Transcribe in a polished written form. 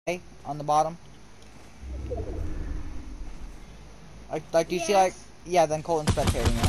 on the bottom? Like do you see, like, yeah, then Colton's spectating, yeah.